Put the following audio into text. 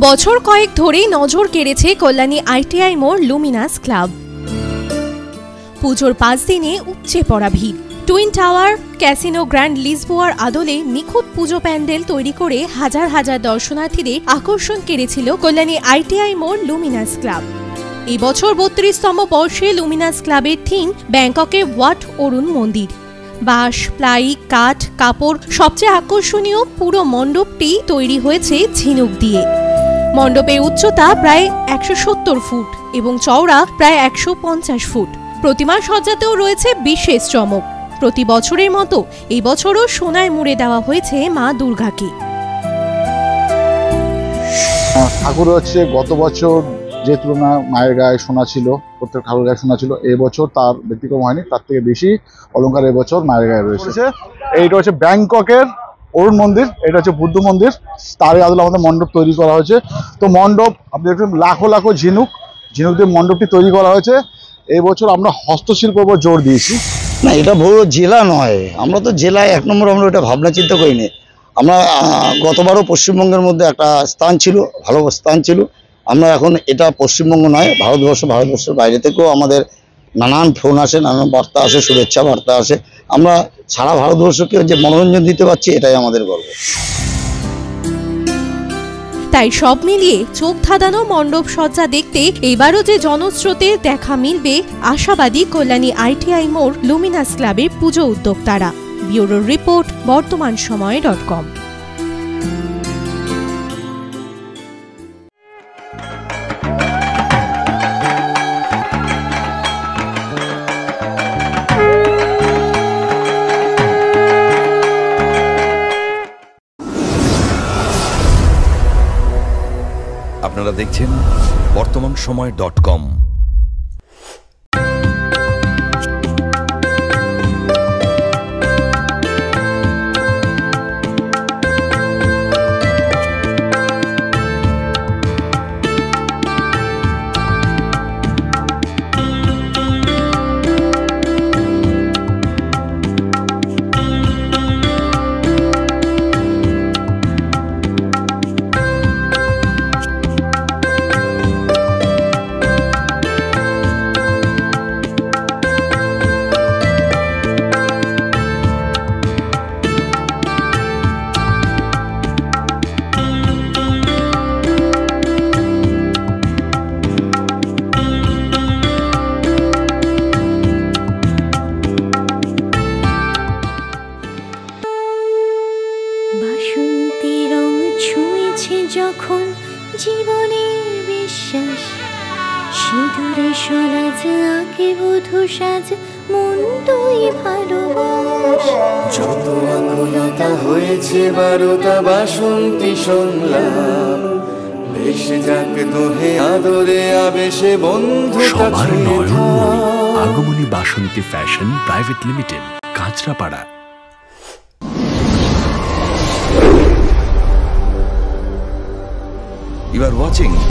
বছর কয়েক ধরেই নজর কেড়েছে কল্যাণী আইটিআই মোড় লুমিনাস ক্লাব। পুজোর 5 দিনে উপচে পড়া ভিড়। টুইন টাওয়ার, ক্যাসিনো গ্র্যান্ড লিসবোয়ার আদলে নিখুঁত পুজো প্যান্ডেল তৈরি করে হাজার হাজার দর্শনার্থীদের আকর্ষণ কেড়েছিল কল্যাণী আইটিআই মোড় লুমিনাস ক্লাব। এই বছর 32তম বর্ষে লুমিনাস ক্লাবের থিম ব্যাংককের ওয়াট অরুণ মন্দির। বাঁশ, প্লাই, কাঠ, কাপড়, সবচেয়ে আকর্ষণীয় পুরো মণ্ডপটি তৈরি হয়েছে ঝিনুক দিয়ে। মণ্ডপের উচ্চতা প্রায় 170 ফুট এবং চওড়া প্রায় 150 ফুট। প্রতিমার সজ্জাতেও রয়েছে বিশেষ চমক। প্রতি বছরের মতো এই বছরও সোনায় মুড়ে দেওয়া হয়েছে মা দুর্গাকে। ঠাকুর হচ্ছে গত বছর যে তুলনায় মায়ের গায়ে সোনা ছিল, প্রত্যেক ঠাকুর গায়ে সোনা ছিল, এবছর তার ব্যতিক্রম হয়নি, তার থেকে বেশি অলঙ্কার এবছর মায়ের গায়ে রয়েছে। এইটা হচ্ছে ব্যাংককের অরুণ মন্দির, এটা হচ্ছে বুদ্ধ মন্দির, তারই আদলে আমাদের মণ্ডপ তৈরি করা হয়েছে। তো মণ্ডপ আপনি দেখুন লাখো লাখো ঝিনুক দিয়ে মণ্ডপটি তৈরি করা হয়েছে। এই বছর আমরা হস্তশিল্পের উপর জোর দিয়েছি। না, এটা বড় জেলা নয়, আমরা তো জেলায় 1 নম্বর আমরা এটা ভাবনা চিন্তা করিনি। আমরা গতবারও পশ্চিমবঙ্গের মধ্যে একটা স্থান ছিল, ভালো স্থান ছিল। আমরা এখন এটা পশ্চিমবঙ্গ নয়, ভারতবর্ষের বাইরে থেকেও আমাদের নানান ফোন আসে, নানান বার্তা আসে, শুভেচ্ছা বার্তা আসে। আমরা সারা ভারতবর্ষকে যে মনোরঞ্জন দিতে পারছি, এটাই আমাদের গর্ব। তাই সব মিলিয়ে চোখ ধাঁধানো মণ্ডপ সজ্জা দেখতে এবারও যে জনস্রোতের দেখা মিলবে আশাবাদী কল্যাণী আইটিআই মোড় লুমিনাস ক্লাবের পুজো উদ্যোক্তারা। ব্যুরো রিপোর্ট, বর্তমানসময়.com। আপনারা দেখছেন বর্তমানসময়.com। বাসন্তী রং ছুঁয়েছে যখন জীবনের বিশ্বাস, সিঁদুরে সরাজ আঁকে বধূ সাজ, মন তুই ভালোবাস। যত আকুলতা হয়েছে বারোটা বাসন্তী সংলাপ, ভেসে যাক দোহে আদরে আবেশে বন্ধু সবার Nayan Agamani Basanti fashion private limited, Kanchrapara. You are watching